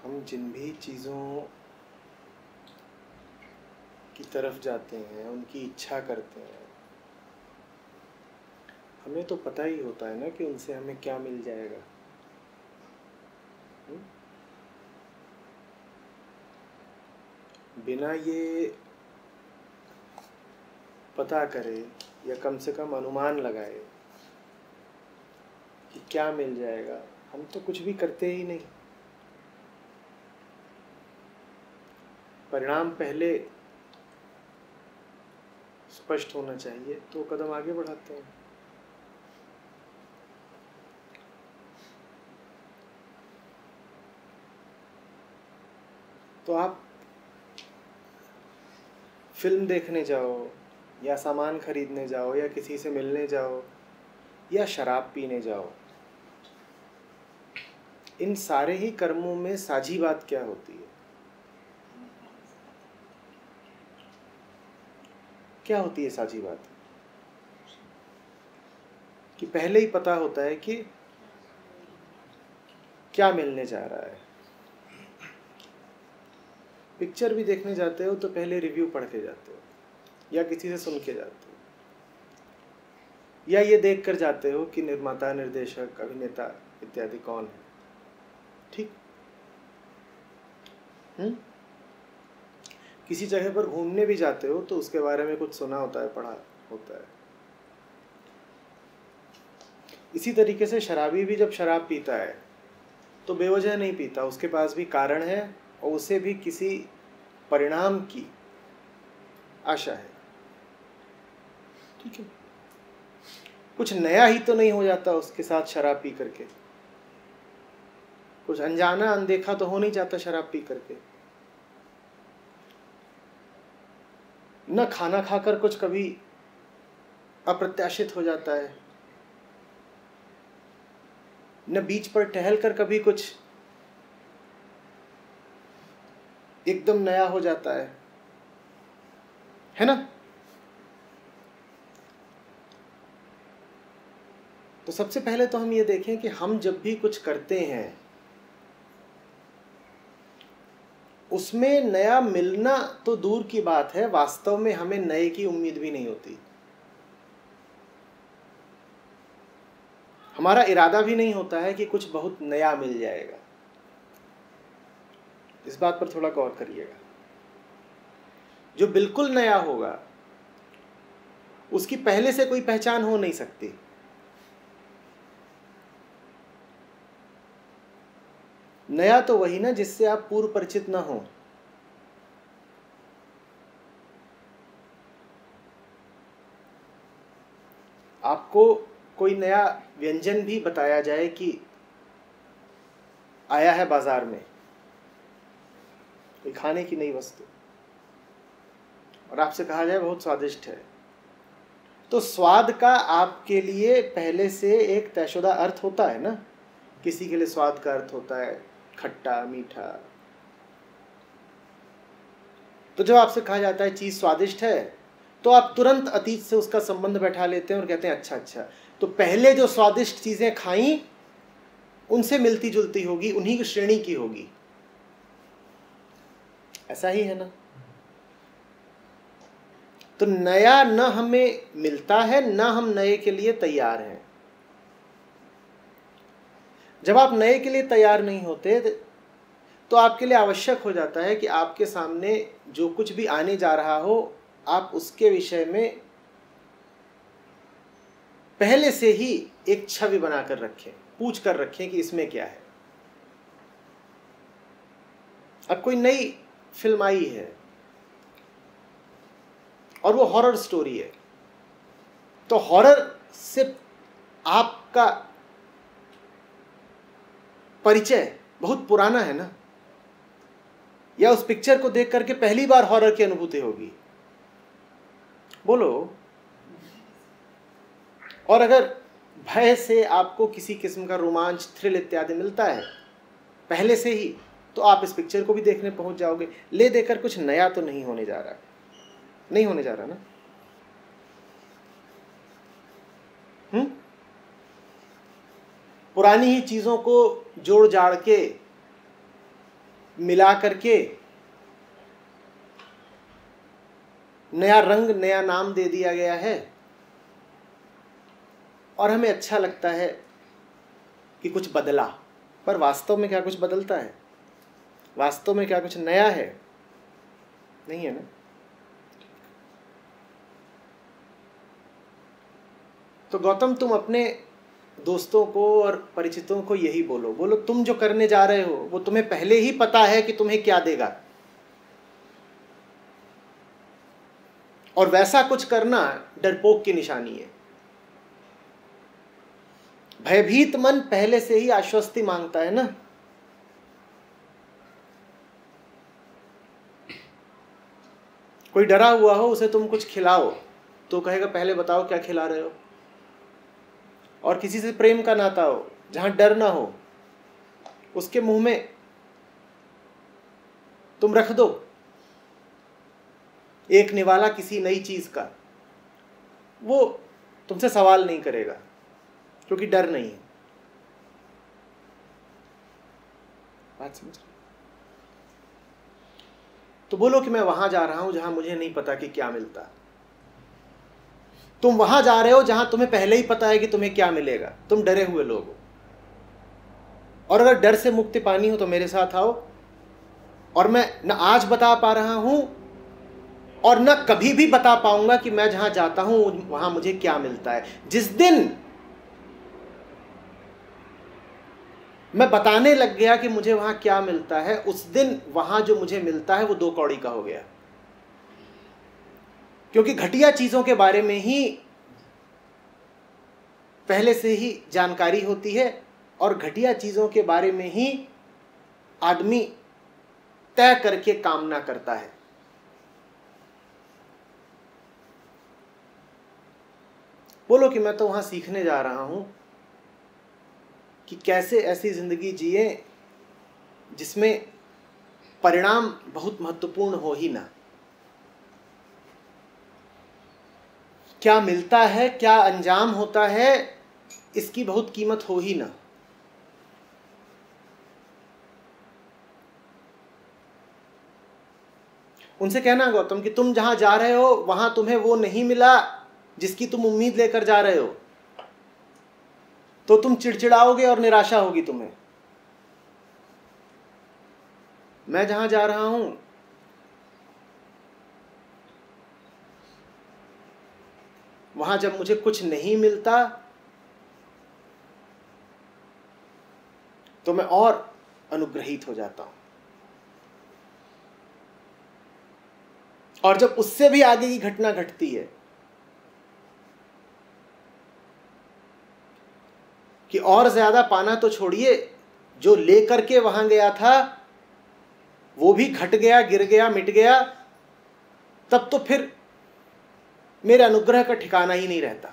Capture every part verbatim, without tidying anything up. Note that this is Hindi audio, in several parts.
हम जिन भी चीज़ों की तरफ जाते हैं, उनकी इच्छा करते हैं, हमें तो पता ही होता है ना कि उनसे हमें क्या मिल जाएगा। हुँ? बिना ये पता करे या कम से कम अनुमान लगाए कि क्या मिल जाएगा, हम तो कुछ भी करते ही नहीं। परिणाम पहले स्पष्ट होना चाहिए तो कदम आगे बढ़ाते हैं। तो आप फिल्म देखने जाओ या सामान खरीदने जाओ या किसी से मिलने जाओ या शराब पीने जाओ, इन सारे ही कर्मों में साझी बात क्या होती है? क्या होती है साझी बात? कि पहले ही पता होता है कि क्या मिलने जा रहा है। पिक्चर भी देखने जाते हो तो पहले रिव्यू पढ़ के जाते हो या किसी से सुन के जाते हो, या ये देख कर जाते हो कि निर्माता, निर्देशक, अभिनेता इत्यादि कौन है। ठीक। हम्म किसी जगह पर घूमने भी जाते हो तो उसके बारे में कुछ सुना होता है, पढ़ा होता है। इसी तरीके से शराबी भी जब शराब पीता है तो बेवजह नहीं पीता, उसके पास भी कारण है और उसे भी किसी परिणाम की आशा है। ठीक है। कुछ नया ही तो नहीं हो जाता उसके साथ शराब पी करके, कुछ अनजाना अनदेखा तो हो नहीं जाता शराब पी करके। न खाना खाकर कुछ कभी अप्रत्याशित हो जाता है, न बीच पर टहलकर कभी कुछ एकदम नया हो जाता है, है ना? तो सबसे पहले तो हम ये देखें कि हम जब भी कुछ करते हैं उसमें नया मिलना तो दूर की बात है, वास्तव में हमें नए की उम्मीद भी नहीं होती। हमारा इरादा भी नहीं होता है कि कुछ बहुत नया मिल जाएगा। इस बात पर थोड़ा गौर करिएगा। जो बिल्कुल नया होगा उसकी पहले से कोई पहचान हो नहीं सकती। नया तो वही ना जिससे आप पूर्व परिचित ना हो। आपको कोई नया व्यंजन भी बताया जाए कि आया है बाजार में, कोई खाने की नई वस्तु, और आपसे कहा जाए बहुत स्वादिष्ट है, तो स्वाद का आपके लिए पहले से एक तयशुदा अर्थ होता है ना। किसी के लिए स्वाद का अर्थ होता है खट्टा, मीठा। तो जब आपसे कहा जाता है चीज स्वादिष्ट है तो आप तुरंत अतीत से उसका संबंध बैठा लेते हैं और कहते हैं अच्छा अच्छा, तो पहले जो स्वादिष्ट चीजें खाई उनसे मिलती जुलती होगी, उन्हीं की श्रेणी की होगी। ऐसा ही है ना? तो नया न हमें मिलता है, न हम नए के लिए तैयार हैं। जब आप नए के लिए तैयार नहीं होते तो आपके लिए आवश्यक हो जाता है कि आपके सामने जो कुछ भी आने जा रहा हो आप उसके विषय में पहले से ही एक छवि बनाकर रखें, पूछ कर रखें कि इसमें क्या है। अब कोई नई फिल्म आई है और वो हॉरर स्टोरी है, तो हॉरर से आपका परिचय बहुत पुराना है ना, या उस पिक्चर को देख करके पहली बार हॉरर की अनुभूति होगी? बोलो। और अगर भय से आपको किसी किस्म का रोमांच, थ्रिल इत्यादि मिलता है पहले से ही, तो आप इस पिक्चर को भी देखने पहुंच जाओगे। ले देकर कुछ नया तो नहीं होने जा रहा, नहीं होने जा रहा ना। हम्म पुरानी ही चीजों को जोड़ जाड़ के मिला करके नया रंग, नया नाम दे दिया गया है और हमें अच्छा लगता है कि कुछ बदला, पर वास्तव में क्या कुछ बदलता है? वास्तव में क्या कुछ नया है? नहीं है ना। तो गौतम, तुम अपने दोस्तों को और परिचितों को यही बोलो, बोलो तुम जो करने जा रहे हो वो तुम्हें पहले ही पता है कि तुम्हें क्या देगा, और वैसा कुछ करना डरपोक की निशानी है। भयभीत मन पहले से ही आश्वस्ति मांगता है ना। कोई डरा हुआ हो, उसे तुम कुछ खिलाओ तो कहेगा पहले बताओ क्या खिला रहे हो। और किसी से प्रेम का नाता हो जहां डर ना हो, उसके मुंह में तुम रख दो एक निवाला किसी नई चीज का, वो तुमसे सवाल नहीं करेगा क्योंकि डर नहीं है। बात समझ रहे? तो बोलो कि मैं वहां जा रहा हूं जहां मुझे नहीं पता कि क्या मिलता। तुम वहां जा रहे हो जहां तुम्हें पहले ही पता है कि तुम्हें क्या मिलेगा। तुम डरे हुए लोग हो, और अगर डर से मुक्ति पानी हो तो मेरे साथ आओ। और मैं न आज बता पा रहा हूं और न कभी भी बता पाऊंगा कि मैं जहां जाता हूं वहां मुझे क्या मिलता है। जिस दिन मैं बताने लग गया कि मुझे वहां क्या मिलता है, उस दिन वहां जो मुझे मिलता है वो दो कौड़ी का हो गया। क्योंकि घटिया चीजों के बारे में ही पहले से ही जानकारी होती है, और घटिया चीजों के बारे में ही आदमी तय करके कामना करता है। बोलो कि मैं तो वहां सीखने जा रहा हूं कि कैसे ऐसी जिंदगी जिए जिसमें परिणाम बहुत महत्वपूर्ण हो ही ना। क्या मिलता है, क्या अंजाम होता है, इसकी बहुत कीमत हो ही ना। उनसे कहना गौतम कि तुम जहां जा रहे हो वहां तुम्हें वो नहीं मिला जिसकी तुम उम्मीद लेकर जा रहे हो, तो तुम चिड़चिड़ाओगे और निराशा होगी तुम्हें। मैं जहां जा रहा हूं वहां जब मुझे कुछ नहीं मिलता तो मैं और अनुग्रहित हो जाता हूं, और जब उससे भी आगे की घटना घटती है कि और ज्यादा पाना तो छोड़िए, जो लेकर के वहां गया था वो भी घट गया, गिर गया, मिट गया, तब तो फिर मेरे अनुग्रह का ठिकाना ही नहीं रहता।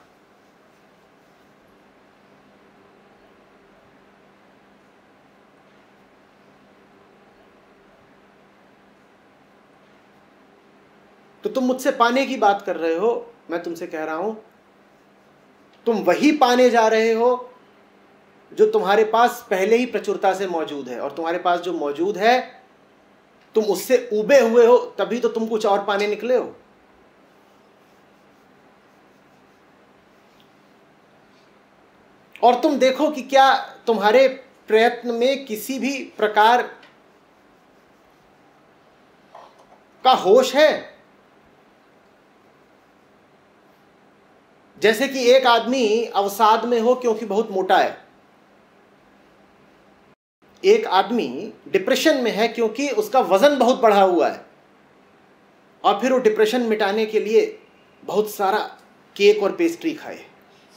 तो तुम मुझसे पाने की बात कर रहे हो, मैं तुमसे कह रहा हूं तुम वही पाने जा रहे हो जो तुम्हारे पास पहले ही प्रचुरता से मौजूद है, और तुम्हारे पास जो मौजूद है तुम उससे उबे हुए हो, तभी तो तुम कुछ और पाने निकले हो। और तुम देखो कि क्या तुम्हारे प्रयत्न में किसी भी प्रकार का होश है। जैसे कि एक आदमी अवसाद में हो क्योंकि बहुत मोटा है, एक आदमी डिप्रेशन में है क्योंकि उसका वजन बहुत बढ़ा हुआ है, और फिर वो डिप्रेशन मिटाने के लिए बहुत सारा केक और पेस्ट्री खाए।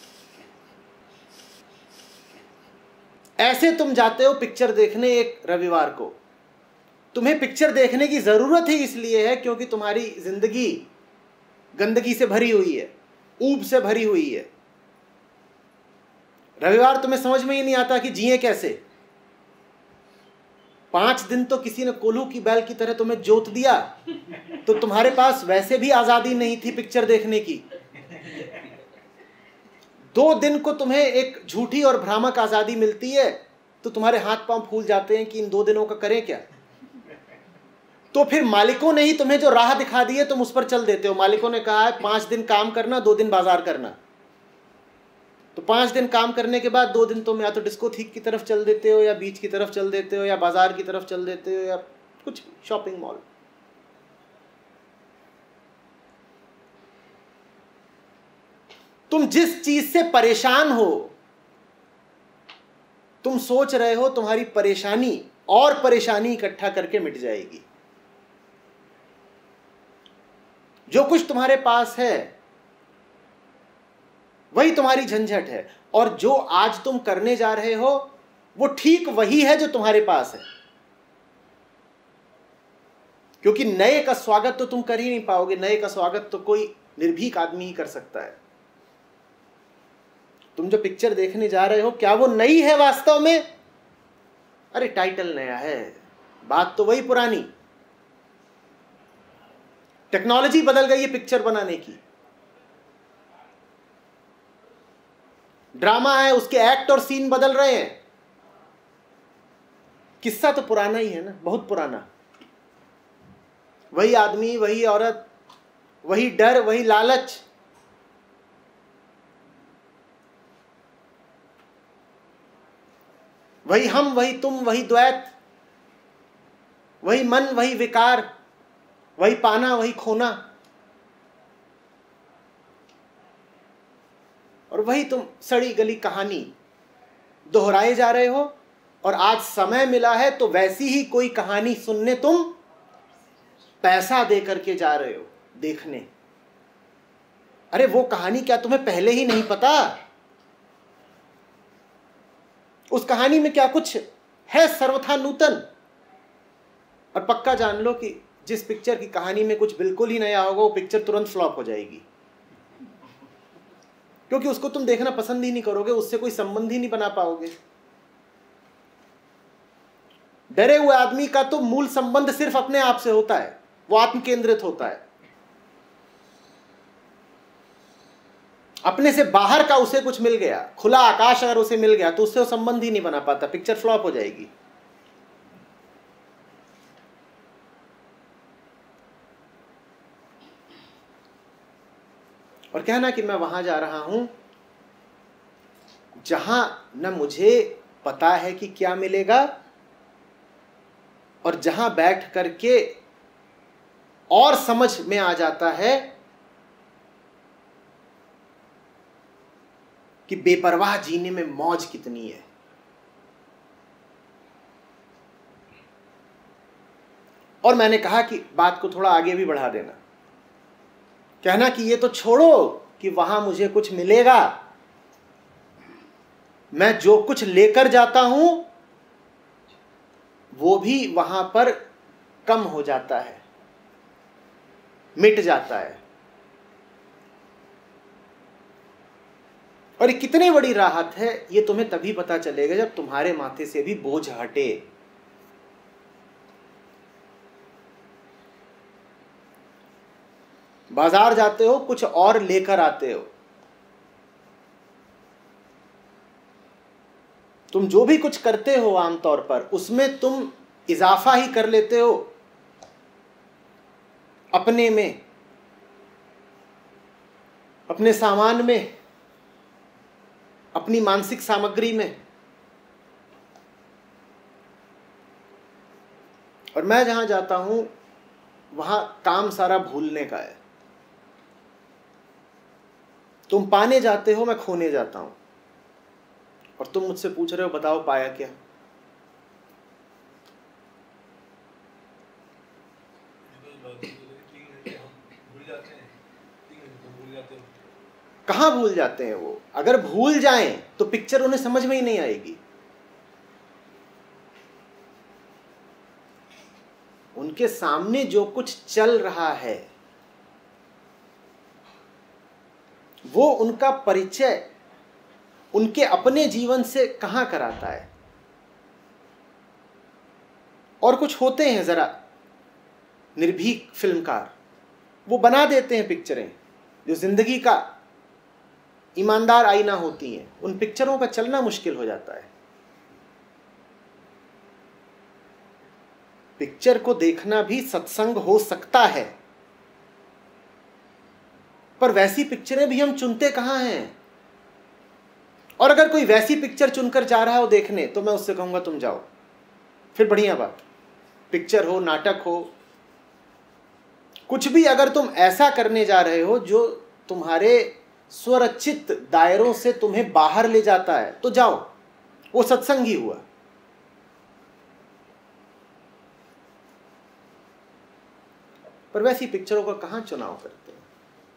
ऐसे तुम जाते हो पिक्चर देखने एक रविवार को। तुम्हें पिक्चर देखने की जरूरत ही इसलिए है क्योंकि तुम्हारी जिंदगी गंदगी से भरी हुई है, ऊब से भरी हुई है। रविवार तुम्हें समझ में ही नहीं आता कि जिए कैसे। पांच दिन तो किसी ने कोल्हू की बैल की तरह तुम्हें जोत दिया, तो तुम्हारे पास वैसे भी आजादी नहीं थी पिक्चर देखने की। दो दिन को तुम्हें एक झूठी और भ्रामक आजादी मिलती है, तो तुम्हारे हाथ पांव फूल जाते हैं कि इन दो दिनों का करें क्या। तो फिर मालिकों ने ही तुम्हें जो राह दिखा दी है तुम उस पर चल देते हो। मालिकों ने कहा है पांच दिन काम करना, दो दिन बाजार करना। तो पांच दिन काम करने के बाद दो दिन तुम या तो डिस्को थीक की तरफ चल देते हो, या बीच की तरफ चल देते हो, या बाजार की तरफ चल देते हो, या कुछ शॉपिंग मॉल। तुम जिस चीज से परेशान हो, तुम सोच रहे हो तुम्हारी परेशानी और परेशानी इकट्ठा करके मिट जाएगी। जो कुछ तुम्हारे पास है वही तुम्हारी झंझट है, और जो आज तुम करने जा रहे हो वो ठीक वही है जो तुम्हारे पास है। क्योंकि नए का स्वागत तो तुम कर ही नहीं पाओगे। नए का स्वागत तो कोई निर्भीक आदमी ही कर सकता है। तुम जो पिक्चर देखने जा रहे हो, क्या वो नई है वास्तव में? अरे टाइटल नया है, बात तो वही पुरानी। टेक्नोलॉजी बदल गई है पिक्चर बनाने की। ड्रामा है, उसके एक्ट और सीन बदल रहे हैं। किस्सा तो पुराना ही है ना, बहुत पुराना। वही आदमी, वही औरत, वही डर, वही लालच। वही हम, वही तुम, वही द्वैत, वही मन, वही विकार, वही पाना, वही खोना, और वही तुम सड़ी गली कहानी दोहराए जा रहे हो। और आज समय मिला है तो वैसी ही कोई कहानी सुनने तुम पैसा दे करके जा रहे हो देखने। अरे वो कहानी क्या तुम्हें पहले ही नहीं पता? उस कहानी में क्या कुछ है सर्वथा नूतन? और पक्का जान लो कि जिस पिक्चर की कहानी में कुछ बिल्कुल ही नया होगा वो पिक्चर तुरंत फ्लॉप हो जाएगी, क्योंकि उसको तुम देखना पसंद ही नहीं करोगे, उससे कोई संबंध ही नहीं बना पाओगे। डरे हुए आदमी का तो मूल संबंध सिर्फ अपने आप से होता है, वो आत्म केंद्रित होता है। अपने से बाहर का उसे कुछ मिल गया, खुला आकाश अगर उसे मिल गया तो उससे वो संबंध ही नहीं बना पाता, पिक्चर फ्लॉप हो जाएगी। और कहना कि मैं वहां जा रहा हूं जहां न मुझे पता है कि क्या मिलेगा, और जहां बैठ करके और समझ में आ जाता है कि बेपरवाह जीने में मौज कितनी है। और मैंने कहा कि बात को थोड़ा आगे भी बढ़ा देना, कहना कि ये तो छोड़ो कि वहां मुझे कुछ मिलेगा, मैं जो कुछ लेकर जाता हूं वो भी वहां पर कम हो जाता है, मिट जाता है। और ये कितनी बड़ी राहत है ये तुम्हें तभी पता चलेगा जब तुम्हारे माथे से भी बोझ हटे। बाजार जाते हो, कुछ और लेकर आते हो। तुम जो भी कुछ करते हो आमतौर पर उसमें तुम इजाफा ही कर लेते हो अपने में, अपने सामान में, अपनी मानसिक सामग्री में। और मैं जहां जाता हूं वहां काम सारा भूलने का है। तुम पाने जाते हो, मैं खोने जाता हूं। और तुम मुझसे पूछ रहे हो बताओ पाया क्या? कहां भूल जाते हैं वो? अगर भूल जाएं तो पिक्चर उन्हें समझ में ही नहीं आएगी। उनके सामने जो कुछ चल रहा है वो उनका परिचय उनके अपने जीवन से कहां कराता है। और कुछ होते हैं जरा निर्भीक फिल्मकार, वो बना देते हैं पिक्चरें जो जिंदगी का ईमानदार आईना होती हैं। उन पिक्चरों का चलना मुश्किल हो जाता है। पिक्चर को देखना भी सत्संग हो सकता है, पर वैसी पिक्चरें भी हम चुनते कहाँ हैं। और अगर कोई वैसी पिक्चर चुनकर जा रहा हो देखने, तो मैं उससे कहूंगा तुम जाओ, फिर बढ़िया बात। पिक्चर हो, नाटक हो, कुछ भी अगर तुम ऐसा करने जा रहे हो जो तुम्हारे स्वरचित दायरों से तुम्हें बाहर ले जाता है, तो जाओ, वो सत्संग ही हुआ। पर वैसी पिक्चरों का कहां चुनाव करते हैं?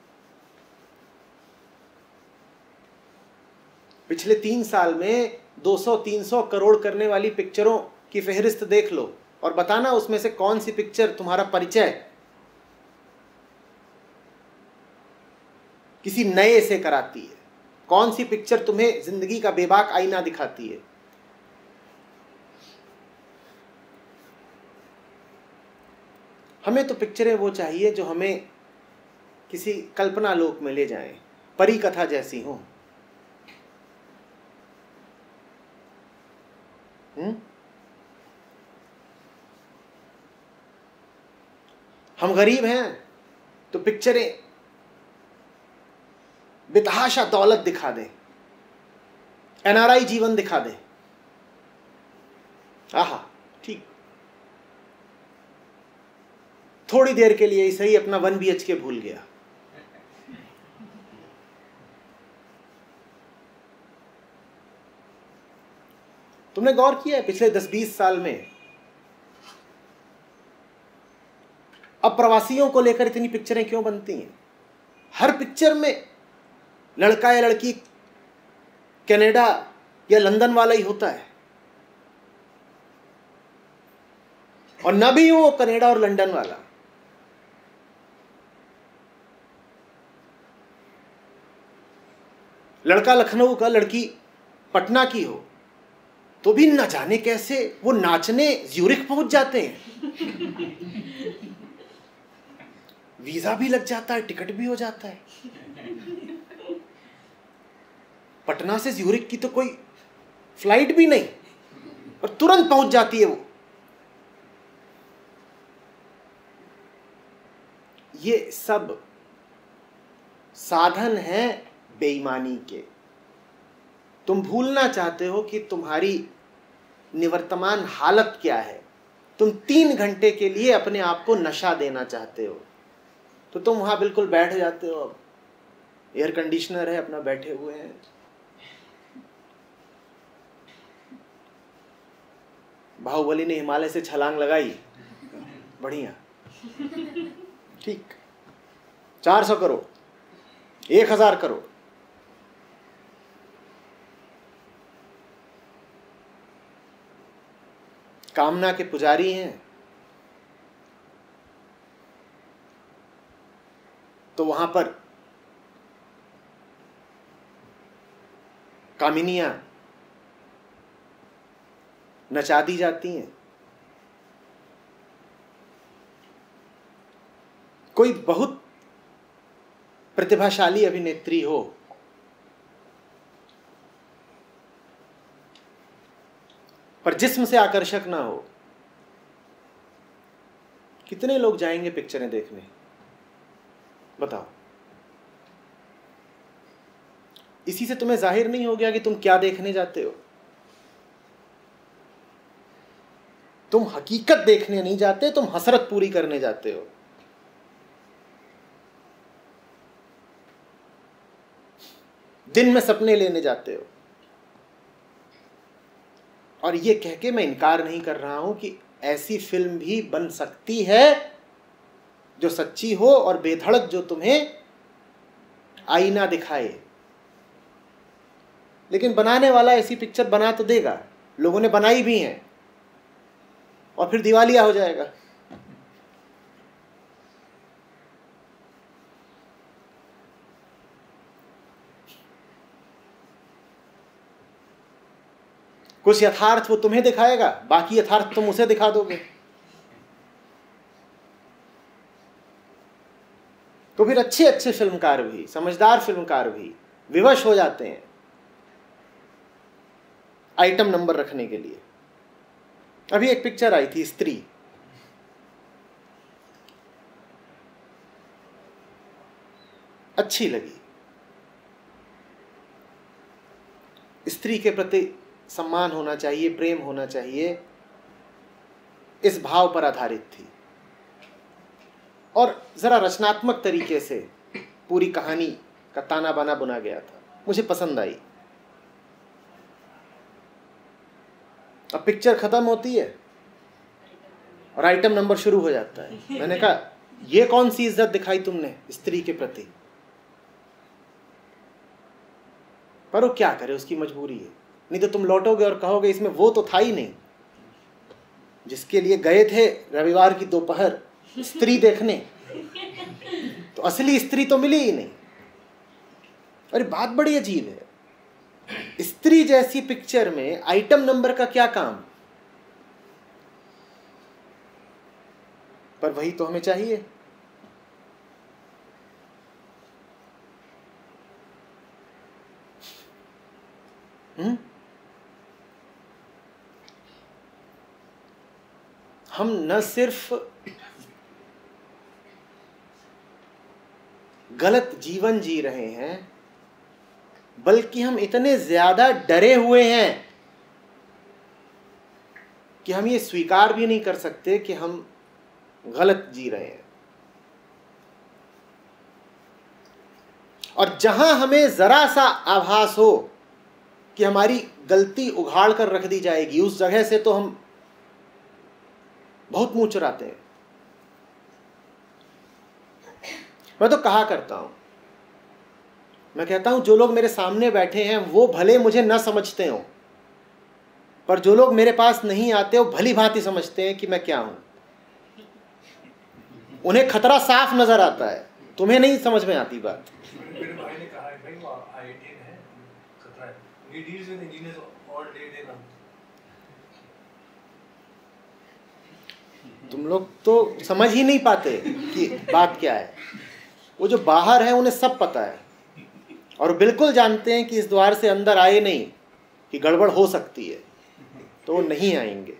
पिछले तीन साल में दो सौ तीन सौ करोड़ करने वाली पिक्चरों की फहरिस्त देख लो और बताना उसमें से कौन सी पिक्चर तुम्हारा परिचय किसी नए से कराती है, कौन सी पिक्चर तुम्हें जिंदगी का बेबाक आईना दिखाती है। हमें तो पिक्चरें वो चाहिए जो हमें किसी कल्पना लोक में ले जाएं, परी कथा जैसी हो। हम्म हम गरीब हैं तो पिक्चरें बेतहाशा दौलत दिखा दे, एनआरआई जीवन दिखा दे, आहा ठीक, थोड़ी देर के लिए ही सही अपना वन बी एच के भूल गया। तुमने गौर किया है पिछले दस बीस साल में अप्रवासियों को लेकर इतनी पिक्चरें क्यों बनती हैं? हर पिक्चर में लड़का या लड़की कनाडा या लंदन वाला ही होता है, और न भी वो कनाडा और लंदन वाला। लड़का लखनऊ का, लड़की पटना की हो, तो भी न जाने कैसे वो नाचने ज्यूरिख पहुंच जाते हैं। वीजा भी लग जाता है, टिकट भी हो जाता है। पटना से ज्यूरिख की तो कोई फ्लाइट भी नहीं, और तुरंत पहुंच जाती है वो। ये सब साधन हैं बेईमानी के। तुम भूलना चाहते हो कि तुम्हारी निवर्तमान हालत क्या है। तुम तीन घंटे के लिए अपने आप को नशा देना चाहते हो, तो तुम वहां बिल्कुल बैठ जाते हो। अब एयर कंडीशनर है, अपना बैठे हुए हैं। बाहुबली ने हिमालय से छलांग लगाई, बढ़िया, ठीक, चार सौ करोड़, एक हजार करोड़, कामना के पुजारी हैं, तो वहां पर कामिनियां नचा दी जाती हैं। कोई बहुत प्रतिभाशाली अभिनेत्री हो, पर जिस्म से आकर्षक ना हो, कितने लोग जाएंगे पिक्चरें देखने? बताओ। इसी से तुम्हें जाहिर नहीं हो गया कि तुम क्या देखने जाते हो? तुम हकीकत देखने नहीं जाते, तुम हसरत पूरी करने जाते हो। दिन में सपने लेने जाते हो। और ये कह के मैं इनकार नहीं कर रहा हूं कि ऐसी फिल्म भी बन सकती है जो सच्ची हो और बेधड़क जो तुम्हें आईना दिखाए। लेकिन बनाने वाला ऐसी पिक्चर बना तो देगा, लोगों ने बनाई भी हैं, और फिर दिवालिया हो जाएगा। कुछ यथार्थ वो तुम्हें दिखाएगा, बाकी यथार्थ तुम उसे दिखा दोगे। तो फिर अच्छे अच्छे फिल्मकार भी, समझदार फिल्मकार भी विवश हो जाते हैं आइटम नंबर रखने के लिए। अभी एक पिक्चर आई थी स्त्री, अच्छी लगी। स्त्री के प्रति सम्मान होना चाहिए, प्रेम होना चाहिए, इस भाव पर आधारित थी। और जरा रचनात्मक तरीके से पूरी कहानी का ताना बाना बुना गया था, मुझे पसंद आई। अब पिक्चर खत्म होती है और आइटम नंबर शुरू हो जाता है। मैंने कहा ये कौन सी इज्जत दिखाई तुमने स्त्री के प्रति? पर वो क्या करे, उसकी मजबूरी है। नहीं तो तुम लौटोगे और कहोगे इसमें वो तो था ही नहीं, जिसके लिए गए थे रविवार की दोपहर स्त्री देखने, तो असली स्त्री तो मिली ही नहीं। अरे बात बड़ी अजीब है, स्त्री जैसी पिक्चर में आइटम नंबर का क्या काम? पर वही तो हमें चाहिए। हुँ? हम न सिर्फ गलत जीवन जी रहे हैं, बल्कि हम इतने ज्यादा डरे हुए हैं कि हम ये स्वीकार भी नहीं कर सकते कि हम गलत जी रहे हैं। और जहां हमें जरा सा आभास हो कि हमारी गलती उघाड़ कर रख दी जाएगी, उस जगह से तो हम बहुत मुंह चुराते हैं। मैं तो कहा करता हूं, मैं कहता हूं जो लोग मेरे सामने बैठे हैं वो भले मुझे न समझते हो, पर जो लोग मेरे पास नहीं आते हो भली भांति समझते हैं कि मैं क्या हूं। उन्हें खतरा साफ नजर आता है, तुम्हें नहीं समझ में आती बात। मेरे भाई ने कहा है भाई वो आई आई टी है, खतरा है, he deals with engineers all day day long। तुम लोग तो समझ ही नहीं पाते कि बात क्या है। वो जो बाहर है उन्हें सब पता है और बिल्कुल जानते हैं कि इस द्वार से अंदर आए नहीं कि गड़बड़ हो सकती है, तो वो नहीं आएंगे।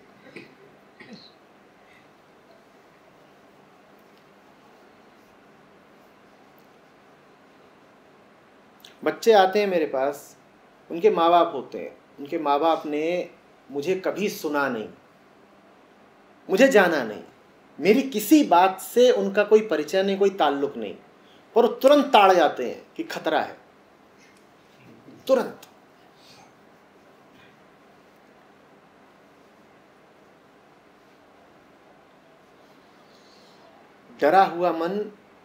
बच्चे आते हैं मेरे पास, उनके माँ बाप होते हैं, उनके माँ बाप ने मुझे कभी सुना नहीं, मुझे जाना नहीं, मेरी किसी बात से उनका कोई परिचय नहीं, कोई ताल्लुक नहीं, पर वो तुरंत ताड़ जाते हैं कि खतरा है, तुरंत। डरा हुआ मन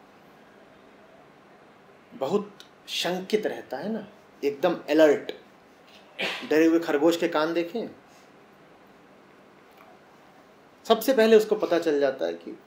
बहुत शंकित रहता है ना, एकदम अलर्ट। डरे हुए खरगोश के कान देखें, सबसे पहले उसको पता चल जाता है कि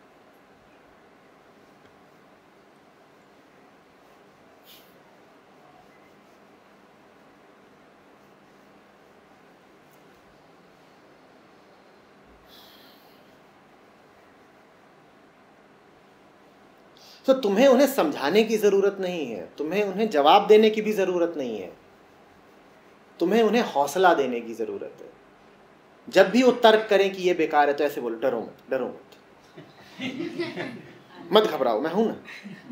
तो तुम्हें उन्हें समझाने की जरूरत नहीं है, तुम्हें उन्हें जवाब देने की भी जरूरत नहीं है, तुम्हें उन्हें हौसला देने की जरूरत है। जब भी वो तर्क करें कि ये बेकार है तो ऐसे बोलो, डरो मत, डरो मत, मत घबराओ, मैं हूं ना।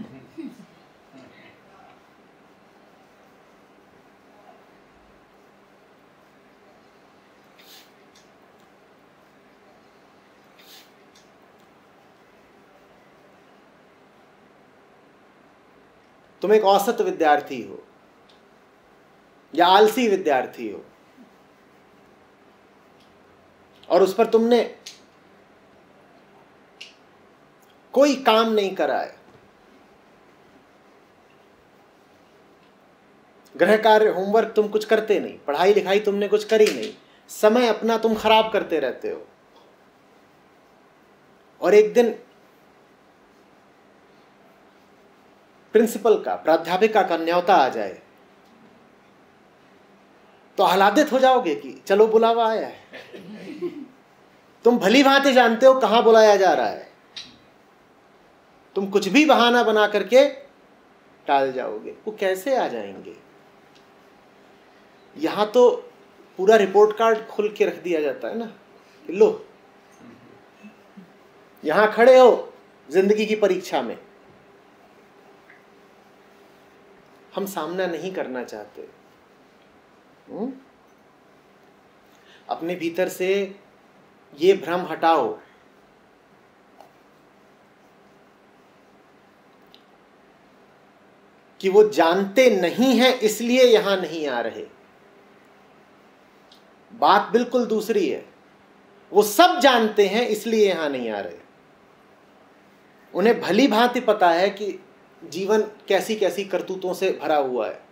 तुम एक औसत विद्यार्थी हो या आलसी विद्यार्थी हो और उस पर तुमने कोई काम नहीं करा है, गृह कार्य होमवर्क तुम कुछ करते नहीं, पढ़ाई लिखाई तुमने कुछ करी नहीं, समय अपना तुम खराब करते रहते हो, और एक दिन प्रिंसिपल का, प्राध्यापिका का न्योता आ जाए तो आह्लादित हो जाओगे कि चलो बुलावा आया है। तुम भली भांति जानते हो कहां बुलाया जा रहा है, तुम कुछ भी बहाना बना करके टाल जाओगे। वो कैसे आ जाएंगे? यहां तो पूरा रिपोर्ट कार्ड खुल के रख दिया जाता है ना, लो यहां खड़े हो जिंदगी की परीक्षा में, हम सामना नहीं करना चाहते। हुँ? अपने भीतर से ये भ्रम हटाओ कि वो जानते नहीं हैं इसलिए यहां नहीं आ रहे। बात बिल्कुल दूसरी है। वो सब जानते हैं इसलिए यहां नहीं आ रहे। उन्हें भली भांति पता है कि जीवन कैसी कैसी करतूतों से भरा हुआ है,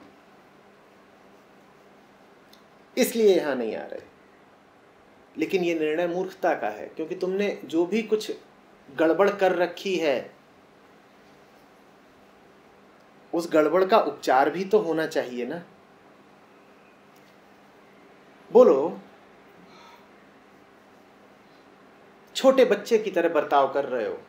इसलिए यहां नहीं आ रहे। लेकिन ये निर्णय मूर्खता का है, क्योंकि तुमने जो भी कुछ गड़बड़ कर रखी है उस गड़बड़ का उपचार भी तो होना चाहिए ना। बोलो, छोटे बच्चे की तरह बर्ताव कर रहे हो।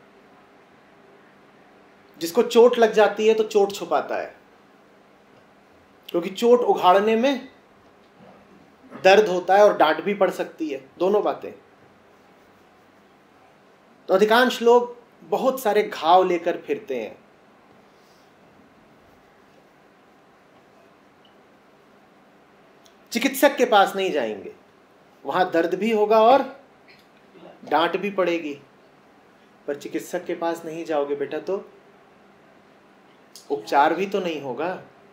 जिसको चोट लग जाती है तो चोट छुपाता है, क्योंकि चोट उघाड़ने में दर्द होता है और डांट भी पड़ सकती है, दोनों बातें। तो अधिकांश लोग बहुत सारे घाव लेकर फिरते हैं। चिकित्सक के पास नहीं जाएंगे, वहां दर्द भी होगा और डांट भी पड़ेगी। पर चिकित्सक के पास नहीं जाओगे बेटा तो उपचार भी तो नहीं होगा।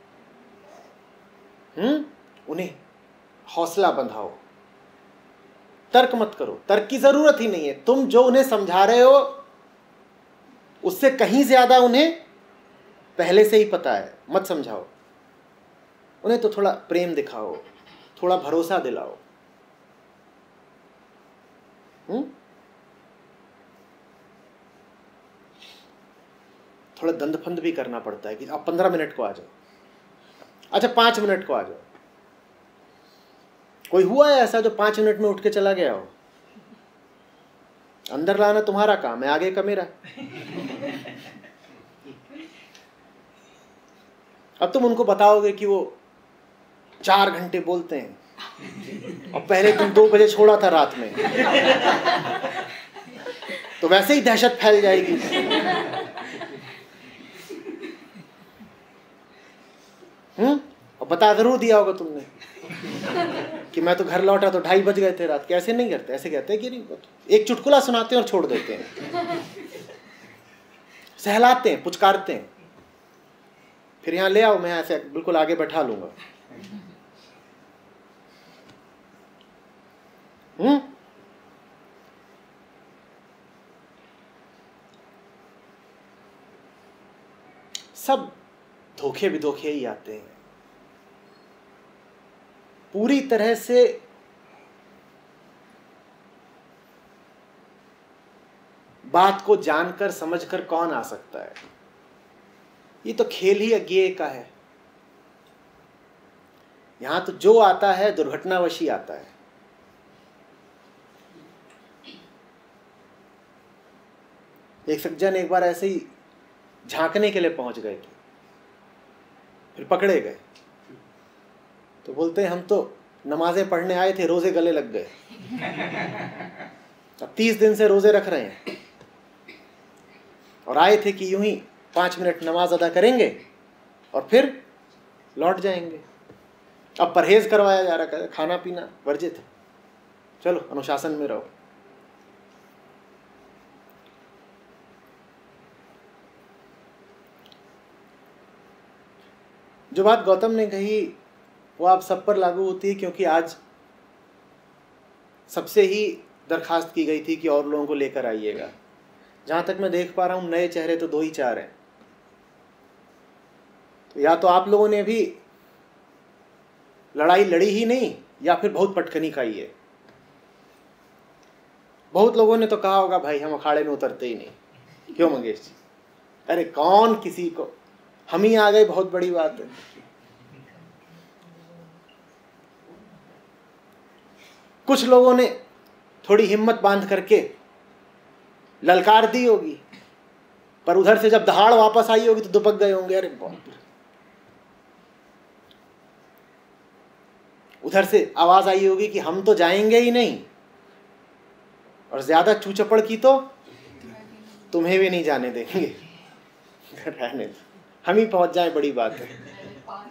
हम्म उन्हें हौसला बंधाओ, तर्क मत करो। तर्क की जरूरत ही नहीं है। तुम जो उन्हें समझा रहे हो उससे कहीं ज्यादा उन्हें पहले से ही पता है, मत समझाओ उन्हें। तो थोड़ा प्रेम दिखाओ, थोड़ा भरोसा दिलाओ। हम्म थोड़ा दंड फंद भी करना पड़ता है कि आप पंद्रह मिनट को आ जाओ, अच्छा पांच मिनट को आ जाओ। कोई हुआ है ऐसा जो पांच मिनट में उठ के चला गया हो? अंदर लाना तुम्हारा काम है, आगे का मेरा। अब तुम उनको बताओगे कि वो चार घंटे बोलते हैं और पहले तुम दो बजे छोड़ा था रात में, तो वैसे ही दहशत फैल जाएगी। हम्म और बता जरूर दिया होगा तुमने कि मैं तो घर लौटा तो ढाई बज गए थे रात के। ऐसे नहीं करते, ऐसे कहते हैं कि नहीं, एक चुटकुला सुनाते हैं और छोड़ देते हैं, सहलाते हैं, पुचकारते हैं, फिर यहां ले आओ, मैं ऐसे बिल्कुल आगे बैठा लूंगा। हम्म सब धोखे भी धोखे ही आते हैं। पूरी तरह से बात को जानकर समझकर कौन आ सकता है? ये तो खेल ही अज्ञेय का है। यहां तो जो आता है दुर्घटनावश ही आता है। एक सज्जन एक बार ऐसे ही झांकने के लिए पहुंच गए थे, फिर पकड़े गए। तो बोलते हैं हम तो नमाजें पढ़ने आए थे, रोजे गले लग गए। अब तीस दिन से रोजे रख रहे हैं और आए थे कि यूं ही पांच मिनट नमाज अदा करेंगे और फिर लौट जाएंगे। अब परहेज करवाया जा रहा है, खाना पीना वर्जित है, चलो अनुशासन में रहो। जो बात गौतम ने कही वो आप सब पर लागू होती है, क्योंकि आज सबसे ही दरखास्त की गई थी कि और लोगों को लेकर आइएगा। जहां तक मैं देख पा रहा हूं नए चेहरे तो दो ही चार हैं। तो या तो आप लोगों ने भी लड़ाई लड़ी ही नहीं या फिर बहुत पटकनी खाई है। बहुत लोगों ने तो कहा होगा भाई हम अखाड़े में उतरते ही नहीं। क्यों मंगेश जी? अरे कौन किसी को, हम ही आ गए, बहुत बड़ी बात है। कुछ लोगों ने थोड़ी हिम्मत बांध करके ललकार दी होगी, पर उधर से जब दहाड़ वापस आई होगी तो दुबक गए होंगे, अरे बहुत। उधर से आवाज आई होगी कि हम तो जाएंगे ही नहीं, और ज्यादा चूचपड़ की तो तुम्हें भी नहीं जाने देंगे। रहने दो, हम ही पहुंच जाए, बड़ी बात है।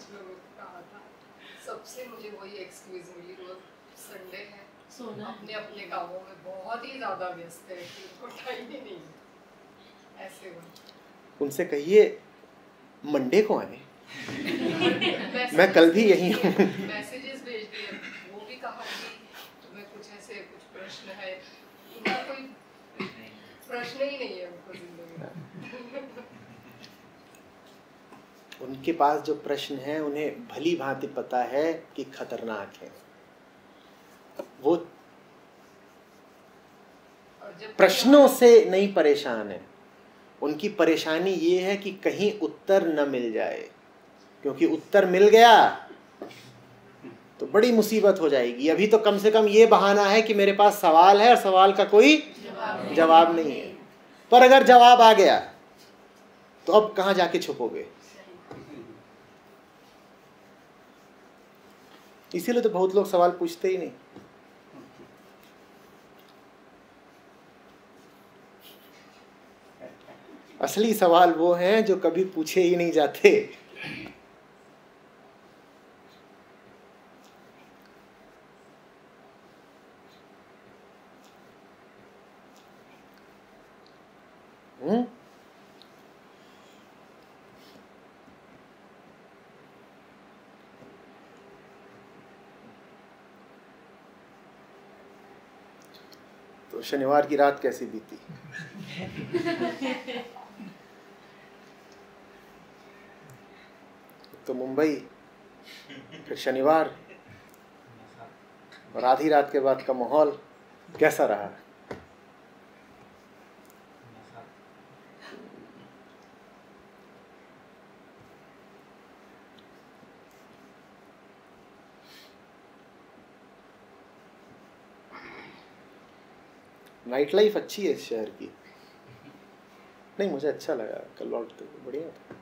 कहा था, सबसे मुझे वही एक्सक्यूज मिली, रोज संडे है, सोना अपने अपने कामों में बहुत ही ज्यादा व्यस्त है कि उनको टाइम ही नहीं है। ऐसे वो उनसे कहिए मंडे को आए, मैं कल भी यही हूँ। मैसेजेस भेज दिए, वो भी कहा कि तुम्हें कुछ ऐसे कुछ प्रश्न है, उनका कोई प्रश्न ही नहीं है उनको जिंदगी में। उनके पास जो प्रश्न है उन्हें भली भांति पता है कि खतरनाक है। वो प्रश्नों से नहीं परेशान है, उनकी परेशानी ये है कि कहीं उत्तर न मिल जाए, क्योंकि उत्तर मिल गया तो बड़ी मुसीबत हो जाएगी। अभी तो कम से कम ये बहाना है कि मेरे पास सवाल है और सवाल का कोई जवाब, जवाब नहीं है। पर अगर जवाब आ गया तो अब कहाँ जाके छुपोगे? इसीलिए तो बहुत लोग सवाल पूछते ही नहीं। असली सवाल वो हैं जो कभी पूछे ही नहीं जाते। हम्म तो शनिवार की रात कैसी बीती? तो मुंबई, फिर शनिवार और आधी रात के बाद का माहौल कैसा रहा? नाइट लाइफ अच्छी है इस शहर की। नहीं, मुझे अच्छा लगा कल लौटते हुए, बढ़िया था।